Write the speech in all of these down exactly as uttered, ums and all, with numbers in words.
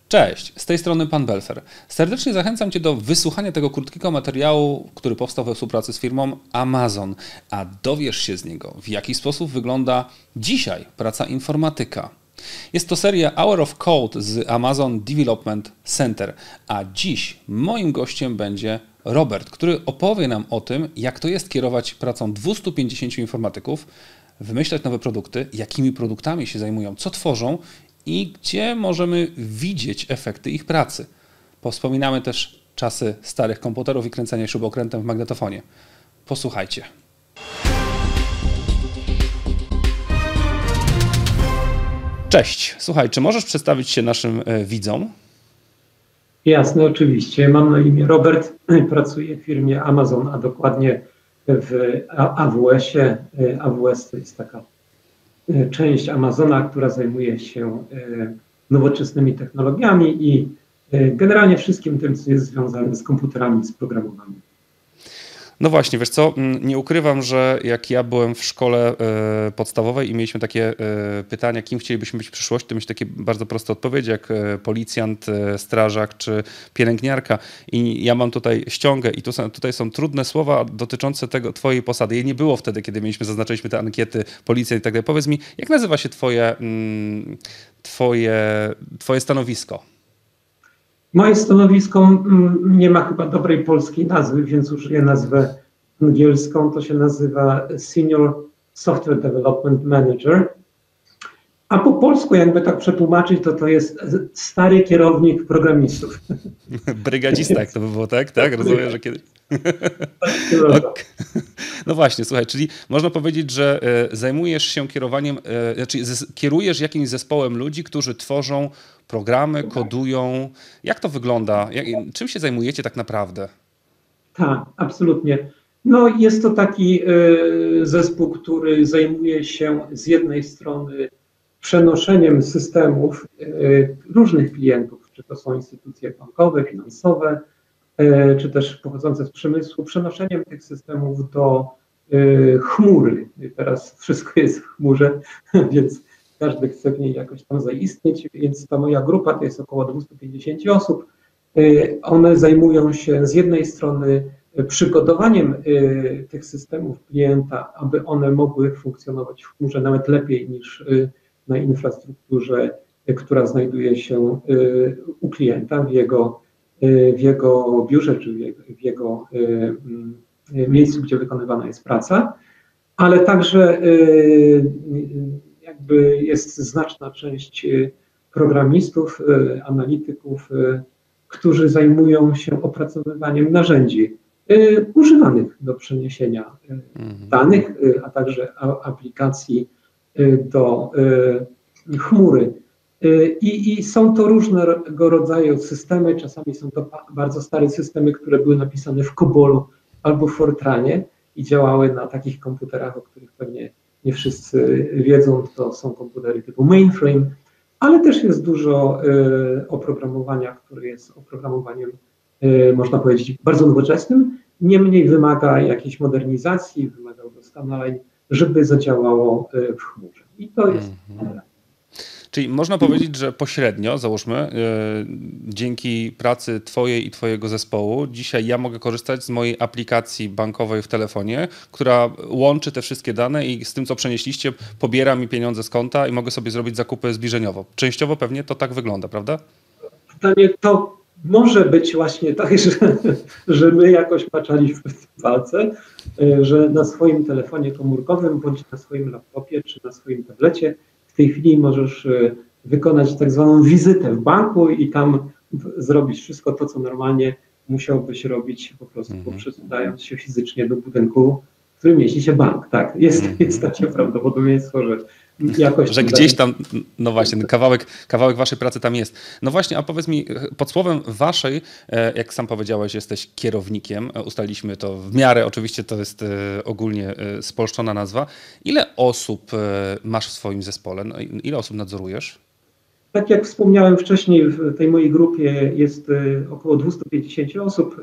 Cześć, z tej strony Pan Belfer. Serdecznie zachęcam Cię do wysłuchania tego krótkiego materiału, który powstał we współpracy z firmą Amazon, a dowiesz się z niego, w jaki sposób wygląda dzisiaj praca informatyka. Jest to seria Hour of Code z Amazon Development Center, a dziś moim gościem będzie Robert, który opowie nam o tym, jak to jest kierować pracą dwustu pięćdziesięciu informatyków, wymyślać nowe produkty, jakimi produktami się zajmują, co tworzą i gdzie możemy widzieć efekty ich pracy. Powspominamy też czasy starych komputerów i kręcenia śrubokrętem w magnetofonie. Posłuchajcie. Cześć. Słuchaj, czy możesz przedstawić się naszym widzom? Jasne, oczywiście. Mam na imię Robert, pracuję w firmie Amazon, a dokładnie w A W S-ie. A W S to jest taka część Amazona, która zajmuje się nowoczesnymi technologiami i generalnie wszystkim tym, co jest związane z komputerami, z programowaniem. No właśnie, wiesz co, nie ukrywam, że jak ja byłem w szkole podstawowej i mieliśmy takie pytania, kim chcielibyśmy być w przyszłości, to mieliśmy takie bardzo proste odpowiedzi, jak policjant, strażak czy pielęgniarka. I ja mam tutaj ściągę i tu są, tutaj są trudne słowa dotyczące tego twojej posady. Jej nie było wtedy, kiedy mieliśmy, zaznaczyliśmy te ankiety, policjant i tak dalej. Powiedz mi, jak nazywa się twoje, twoje, twoje stanowisko? Moje stanowisko nie ma chyba dobrej polskiej nazwy, więc użyję nazwę angielską. To się nazywa Senior Software Development Manager. A po polsku, jakby tak przetłumaczyć, to to jest stary kierownik programistów. Brygadzista, jak to by było, tak? Tak, rozumiem, że kiedyś. Okay. No właśnie, słuchaj, czyli można powiedzieć, że zajmujesz się kierowaniem, znaczy kierujesz jakimś zespołem ludzi, którzy tworzą programy, kodują. Jak to wygląda? Jak, czym się zajmujecie tak naprawdę? Tak, absolutnie. No jest to taki zespół, który zajmuje się z jednej strony przenoszeniem systemów różnych klientów, czy to są instytucje bankowe, finansowe, czy też pochodzące z przemysłu, przenoszeniem tych systemów do chmury. Teraz wszystko jest w chmurze, więc każdy chce w niej jakoś tam zaistnieć, więc ta moja grupa to jest około dwieście pięćdziesiąt osób. One zajmują się z jednej strony przygotowaniem tych systemów klienta, aby one mogły funkcjonować w chmurze nawet lepiej niż na infrastrukturze, która znajduje się u klienta w jego, w jego biurze czy w jego, w jego miejscu, gdzie wykonywana jest praca, ale także jakby jest znaczna część programistów, analityków, którzy zajmują się opracowywaniem narzędzi używanych do przeniesienia danych, a także aplikacji do chmury. I, I są to różnego rodzaju systemy, czasami są to bardzo stare systemy, które były napisane w Cobolu albo w Fortranie i działały na takich komputerach, o których pewnie nie wszyscy wiedzą, to są komputery typu mainframe, ale też jest dużo y, oprogramowania, które jest oprogramowaniem, y, można powiedzieć, bardzo nowoczesnym, niemniej wymaga jakiejś modernizacji, wymaga udoskonaleń, żeby zadziałało y, w chmurze. I to jest... Mm-hmm. Czyli można powiedzieć, że pośrednio, załóżmy, yy, dzięki pracy twojej i twojego zespołu, dzisiaj ja mogę korzystać z mojej aplikacji bankowej w telefonie, która łączy te wszystkie dane i z tym, co przenieśliście, pobiera mi pieniądze z konta i mogę sobie zrobić zakupy zbliżeniowo. Częściowo pewnie to tak wygląda, prawda? Pytanie to może być właśnie tak, że, że my jakoś maczaliśmy w palce, że na swoim telefonie komórkowym, bądź na swoim laptopie, czy na swoim tablecie w tej chwili możesz wykonać tak zwaną wizytę w banku i tam zrobić wszystko to, co normalnie musiałbyś robić po prostu mm-hmm. poprzedając się fizycznie do budynku, w którym mieści się bank. Tak, jest, mm-hmm. jest takie prawdopodobieństwo, że jakoś... Że gdzieś tam, no właśnie, kawałek, kawałek waszej pracy tam jest. No właśnie, a powiedz mi, pod słowem waszej, jak sam powiedziałeś, jesteś kierownikiem, ustaliliśmy to w miarę, oczywiście to jest ogólnie spolszczona nazwa. Ile osób masz w swoim zespole? Ile osób nadzorujesz? Tak jak wspomniałem wcześniej, w tej mojej grupie jest około dwieście pięćdziesiąt osób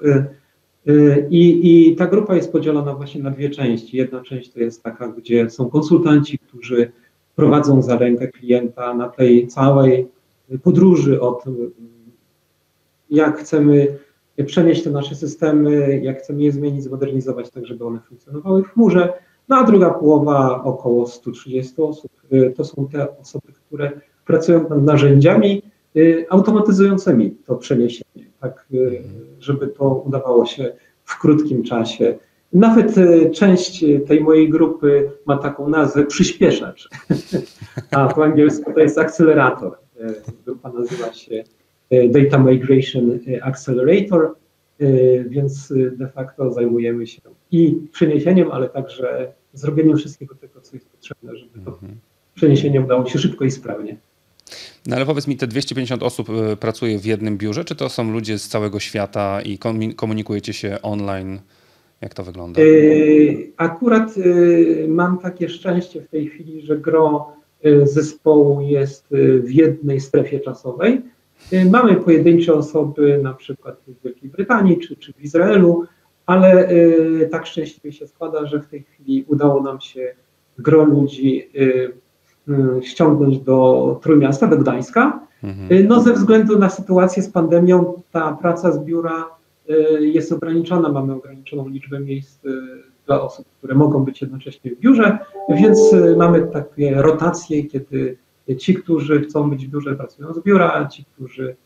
i, i ta grupa jest podzielona właśnie na dwie części. Jedna część to jest taka, gdzie są konsultanci, którzy prowadzą za rękę klienta na tej całej podróży, o tym, jak chcemy przenieść te nasze systemy, jak chcemy je zmienić, zmodernizować tak, żeby one funkcjonowały w chmurze. No a druga połowa, około stu trzydziestu osób, to są te osoby, które pracują nad narzędziami automatyzującymi to przeniesienie, tak żeby to udawało się w krótkim czasie. Nawet część tej mojej grupy ma taką nazwę przyspieszacz, a po angielsku to jest akcelerator. Grupa nazywa się Data Migration Accelerator, więc de facto zajmujemy się i przeniesieniem, ale także zrobieniem wszystkiego tego, co jest potrzebne, żeby to przeniesienie udało się szybko i sprawnie. No ale powiedz mi, te dwieście pięćdziesiąt osób pracuje w jednym biurze, czy to są ludzie z całego świata i komunikujecie się online? Jak to wygląda? Akurat mam takie szczęście w tej chwili, że gro zespołu jest w jednej strefie czasowej. Mamy pojedyncze osoby na przykład w Wielkiej Brytanii czy, czy w Izraelu, ale tak szczęśliwie się składa, że w tej chwili udało nam się gro ludzi ściągnąć do Trójmiasta, do Gdańska. Mhm. No ze względu na sytuację z pandemią ta praca z biura jest ograniczona, mamy ograniczoną liczbę miejsc dla osób, które mogą być jednocześnie w biurze, więc mamy takie rotacje, kiedy ci, którzy chcą być w biurze, pracują z biura, a ci, którzy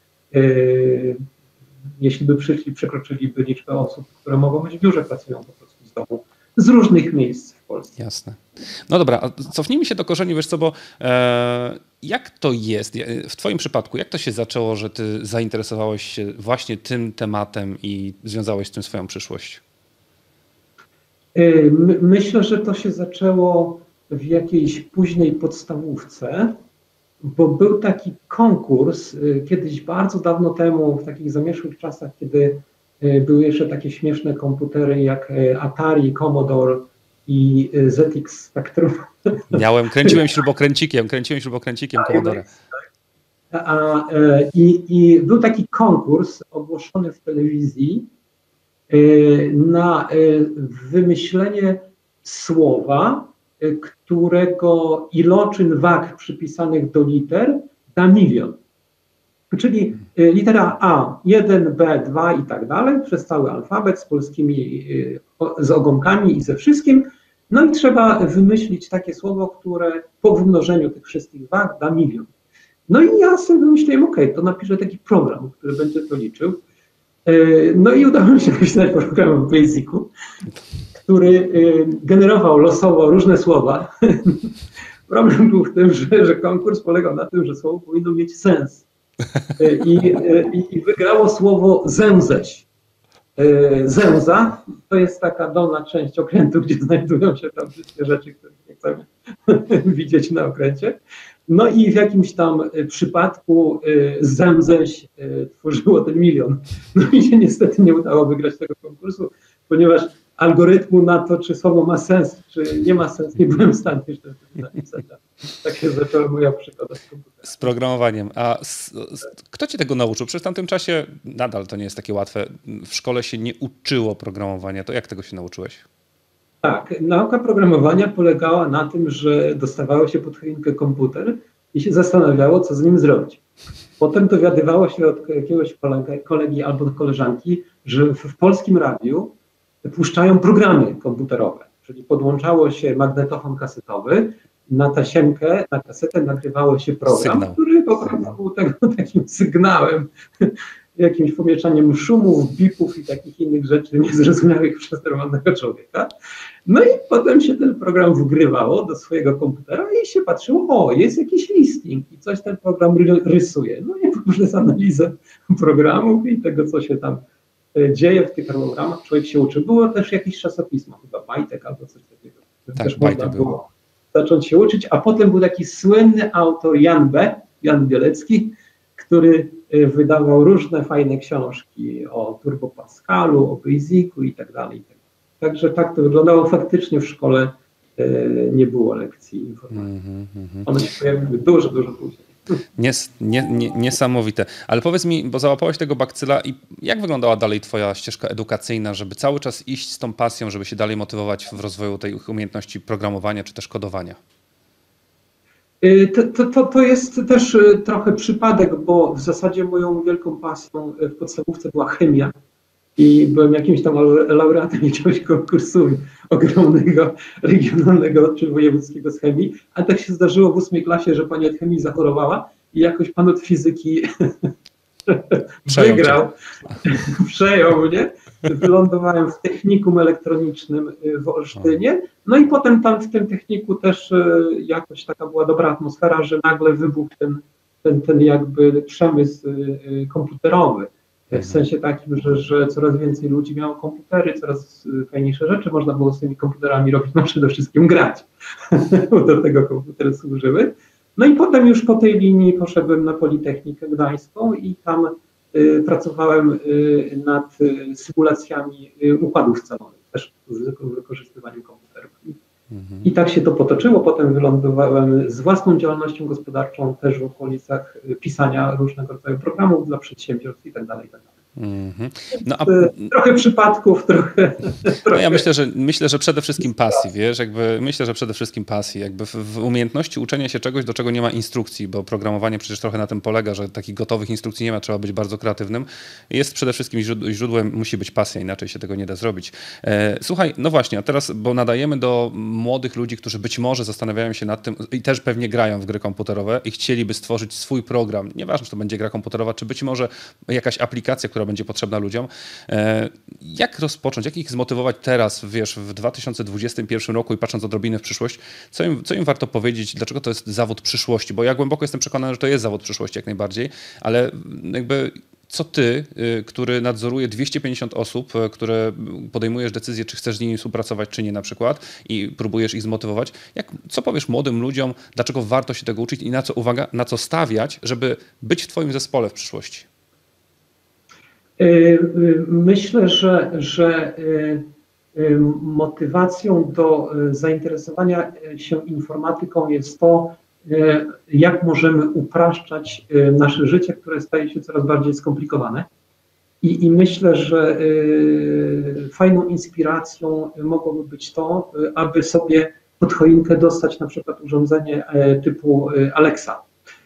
jeśli by przyszli, przekroczyliby liczbę osób, które mogą być w biurze, pracują po prostu z domu, z różnych miejsc w Polsce. Jasne. No dobra, a cofnijmy się do korzeni, wiesz co, bo e, jak to jest, w twoim przypadku, jak to się zaczęło, że ty zainteresowałeś się właśnie tym tematem i związałeś z tym swoją przyszłość? Myślę, że to się zaczęło w jakiejś późnej podstawówce, bo był taki konkurs kiedyś bardzo dawno temu, w takich zamierzchłych czasach, kiedy były jeszcze takie śmieszne komputery jak Atari, Commodore i Z X Spectrum. Miałem, kręciłem śrubokręcikiem, kręciłem śrubokręcikiem Commodore. A, i, I był taki konkurs ogłoszony w telewizji na wymyślenie słowa, którego iloczyn wag przypisanych do liter da milion. Czyli litera A, jeden, B, dwa i tak dalej, przez cały alfabet z polskimi, z ogonkami i ze wszystkim. No i trzeba wymyślić takie słowo, które po wymnożeniu tych wszystkich wag da milion. No i ja sobie wymyśliłem, ok, to napiszę taki program, który będzie to liczył. No i udało mi się napisać program w Basicu, który generował losowo różne słowa. Problem był w tym, że, że konkurs polegał na tym, że słowo powinno mieć sens. I, i, i wygrało słowo zęzeć. Zęza to jest taka dolna część okrętu, gdzie znajdują się tam wszystkie rzeczy, które nie chcemy widzieć na okręcie. No i w jakimś tam przypadku zęześ tworzyło ten milion. No mi się niestety nie udało wygrać tego konkursu, ponieważ algorytmu na to, czy słowo ma sens, czy nie ma sensu, nie byłem w stanie jeszcze napisać. Tak się zaczęła moja przygoda z komputerem. Z programowaniem. A z, z, kto cię tego nauczył? Przecież w tamtym czasie nadal to nie jest takie łatwe. W szkole się nie uczyło programowania. To jak tego się nauczyłeś? Tak, nauka programowania polegała na tym, że dostawało się pod choinkę komputer i się zastanawiało, co z nim zrobić. Potem dowiadywało się od jakiegoś kolegi, kolegi albo od koleżanki, że w, w polskim radiu puszczają programy komputerowe, czyli podłączało się magnetofon kasetowy, na tasiemkę, na kasetę nagrywało się program, Sygnał. który po prostu był tego, takim sygnałem, jakimś pomieszaniem szumów, bipów i takich innych rzeczy niezrozumiałych przez normalnego człowieka. No i potem się ten program wgrywało do swojego komputera i się patrzyło, o, jest jakiś listing i coś ten program rysuje. No i poprzez analizę programów i tego, co się tam dzieje w tych programach, człowiek się uczy. Było też jakieś czasopismo, chyba Bajtek albo coś takiego. Tak, też można było, było zacząć się uczyć, a potem był taki słynny autor Jan B., Jan Bielecki, który wydawał różne fajne książki o Turbo Pascalu, o Basicu i tak dalej. Także tak to wyglądało. Faktycznie w szkole nie było lekcji informatyki. Mm-hmm. One się pojawiły dużo, dużo później. Nies, nie, nie, niesamowite. Ale powiedz mi, bo załapałeś tego bakcyla i jak wyglądała dalej twoja ścieżka edukacyjna, żeby cały czas iść z tą pasją, żeby się dalej motywować w rozwoju tej umiejętności programowania czy też kodowania? To, to, to jest też trochę przypadek, bo w zasadzie moją wielką pasją w podstawówce była chemia i byłem jakimś tam laureatem jakiegoś konkursu ogromnego, regionalnego czy wojewódzkiego z chemii, a tak się zdarzyło w ósmej klasie, że pani od chemii zachorowała i jakoś pan od fizyki wygrał, przejął mnie. Wylądowałem w technikum elektronicznym w Olsztynie, no i potem tam w tym techniku też jakoś taka była dobra atmosfera, że nagle wybuchł ten, ten, ten jakby przemysł komputerowy. W sensie takim, że, że coraz więcej ludzi miało komputery, coraz fajniejsze rzeczy można było z tymi komputerami robić, no przede wszystkim grać. Do tego komputery służyły. No i potem już po tej linii poszedłem na Politechnikę Gdańską i tam y, pracowałem y, nad y, symulacjami y, układów scalowych, też z wykorzystywaniem komputerów. I, mhm. I tak się to potoczyło. Potem wylądowałem z własną działalnością gospodarczą też w okolicach pisania różnego rodzaju programów dla przedsiębiorstw i tak dalej, i tak dalej. Mm-hmm. No, a... Trochę przypadków, trochę. No ja myślę, że myślę, że przede wszystkim pasji, wiesz, jakby myślę, że przede wszystkim pasji, jakby w, w umiejętności uczenia się czegoś, do czego nie ma instrukcji, bo programowanie przecież trochę na tym polega, że takich gotowych instrukcji nie ma, trzeba być bardzo kreatywnym. Jest przede wszystkim źródłem, musi być pasja, inaczej się tego nie da zrobić. E, słuchaj, no właśnie, a teraz, bo nadajemy do młodych ludzi, którzy być może zastanawiają się nad tym i też pewnie grają w gry komputerowe i chcieliby stworzyć swój program. Nieważne, czy to będzie gra komputerowa, czy być może jakaś aplikacja, która będzie potrzebna ludziom. Jak rozpocząć, jak ich zmotywować teraz, wiesz, w dwa tysiące dwudziestym pierwszym roku i patrząc odrobinę w przyszłość, co im, co im warto powiedzieć, dlaczego to jest zawód przyszłości? Bo ja głęboko jestem przekonany, że to jest zawód przyszłości jak najbardziej, ale jakby co ty, który nadzoruje dwieście pięćdziesiąt osób, które podejmujesz decyzję, czy chcesz z nimi współpracować, czy nie na przykład i próbujesz ich zmotywować, jak, co powiesz młodym ludziom, dlaczego warto się tego uczyć i na co, uwaga, na co stawiać, żeby być w twoim zespole w przyszłości? Myślę, że, że motywacją do zainteresowania się informatyką jest to, jak możemy upraszczać nasze życie, które staje się coraz bardziej skomplikowane. I, i myślę, że fajną inspiracją mogłoby być to, aby sobie pod choinkę dostać na przykład urządzenie typu Alexa.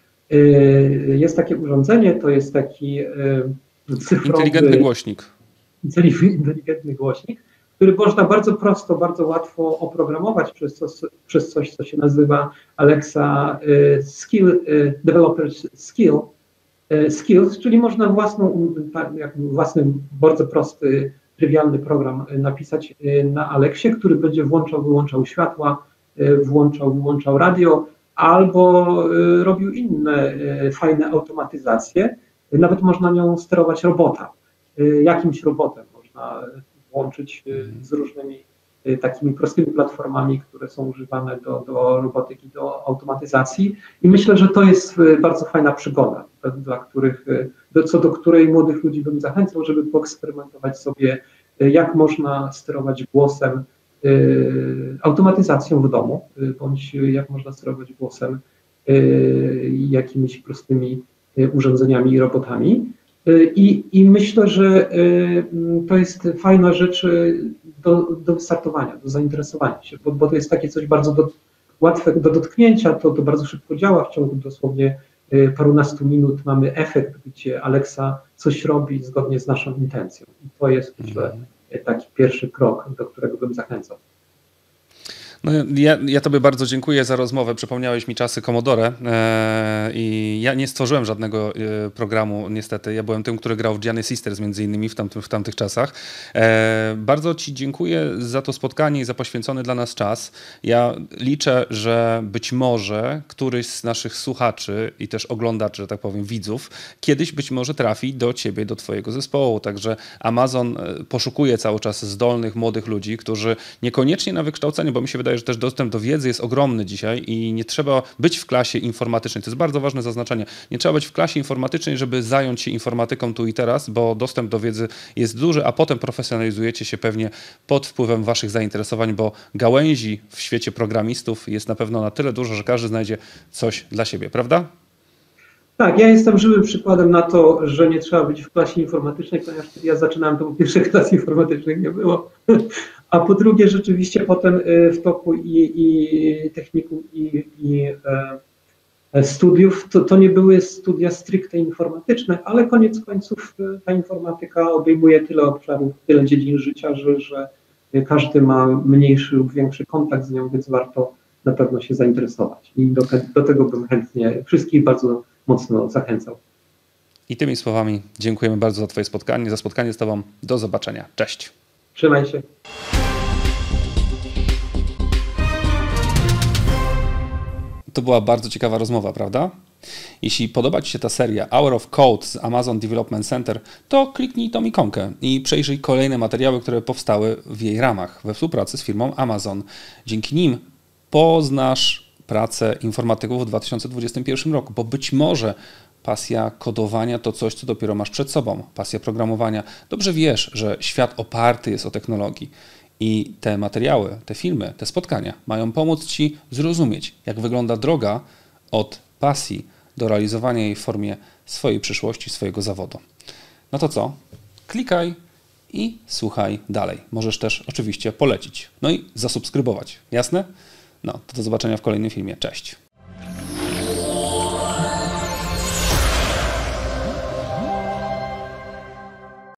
Jest takie urządzenie, to jest taki cyfrowy, inteligentny głośnik. Inteligentny głośnik, który można bardzo prosto, bardzo łatwo oprogramować przez, to, przez coś, co się nazywa Alexa Skill, Developer Skill, Skills, czyli można własną, własny, bardzo prosty, trywialny program napisać na Alexie, który będzie włączał, wyłączał światła, włączał, wyłączał radio, albo robił inne fajne automatyzacje. Nawet można nią sterować robota. Jakimś robotem można włączyć z różnymi takimi prostymi platformami, które są używane do, do robotyki, do automatyzacji. I myślę, że to jest bardzo fajna przygoda, dla których, do, co do której młodych ludzi bym zachęcał, żeby poeksperymentować sobie, jak można sterować głosem automatyzacją w domu, bądź jak można sterować głosem jakimiś prostymi urządzeniami i robotami. I, I myślę, że to jest fajna rzecz do, do wystartowania, do zainteresowania się, bo, bo to jest takie coś bardzo do, łatwe do dotknięcia, to, to bardzo szybko działa, w ciągu dosłownie parunastu minut mamy efekt, gdzie Alexa coś robi zgodnie z naszą intencją. I to jest, myślę, taki pierwszy krok, do którego bym zachęcał. No, ja, ja tobie bardzo dziękuję za rozmowę. Przypomniałeś mi czasy Commodore e, i ja nie stworzyłem żadnego e, programu niestety. Ja byłem tym, który grał w Gianni Sisters między innymi w, tamtym, w tamtych czasach. E, bardzo ci dziękuję za to spotkanie i za poświęcony dla nas czas. Ja liczę, że być może któryś z naszych słuchaczy i też oglądaczy, że tak powiem, widzów, kiedyś być może trafi do ciebie, do twojego zespołu. Także Amazon poszukuje cały czas zdolnych, młodych ludzi, którzy niekoniecznie na wykształcenie, bo mi się wydaje, że też dostęp do wiedzy jest ogromny dzisiaj i nie trzeba być w klasie informatycznej. To jest bardzo ważne zaznaczenie. Nie trzeba być w klasie informatycznej, żeby zająć się informatyką tu i teraz, bo dostęp do wiedzy jest duży, a potem profesjonalizujecie się pewnie pod wpływem waszych zainteresowań, bo gałęzi w świecie programistów jest na pewno na tyle dużo, że każdy znajdzie coś dla siebie, prawda? Tak, ja jestem żywym przykładem na to, że nie trzeba być w klasie informatycznej, ponieważ kiedy ja zaczynałem, to pierwszych klas informatycznych nie było. A po drugie, rzeczywiście potem w toku i, i technikum, i, i studiów. To, to nie były studia stricte informatyczne, ale koniec końców ta informatyka obejmuje tyle obszarów, tyle dziedzin życia, że, że każdy ma mniejszy lub większy kontakt z nią, więc warto na pewno się zainteresować. I do, do tego bym chętnie wszystkich bardzo mocno zachęcał. I tymi słowami dziękujemy bardzo za Twoje spotkanie, za spotkanie z Tobą. Do zobaczenia. Cześć. Trzymaj się. To była bardzo ciekawa rozmowa, prawda? Jeśli podoba Ci się ta seria Hour of Code z Amazon Development Center, to kliknij tą ikonkę i przejrzyj kolejne materiały, które powstały w jej ramach we współpracy z firmą Amazon. Dzięki nim poznasz pracę informatyków w dwa tysiące dwudziestym pierwszym roku, bo być może pasja kodowania to coś, co dopiero masz przed sobą. Pasja programowania. Dobrze wiesz, że świat oparty jest o technologii. I te materiały, te filmy, te spotkania mają pomóc Ci zrozumieć, jak wygląda droga od pasji do realizowania jej w formie swojej przyszłości, swojego zawodu. No to co? Klikaj i słuchaj dalej. Możesz też oczywiście polecić. No i zasubskrybować. Jasne? No, to do zobaczenia w kolejnym filmie. Cześć.